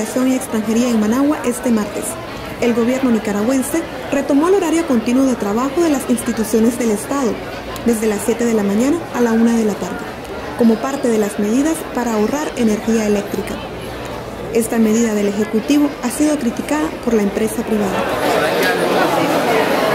Migración y Extranjería en Managua este martes. El gobierno nicaragüense retomó el horario continuo de trabajo de las instituciones del Estado, desde las 7 de la mañana a la 1 de la tarde, como parte de las medidas para ahorrar energía eléctrica. Esta medida del Ejecutivo ha sido criticada por la empresa privada.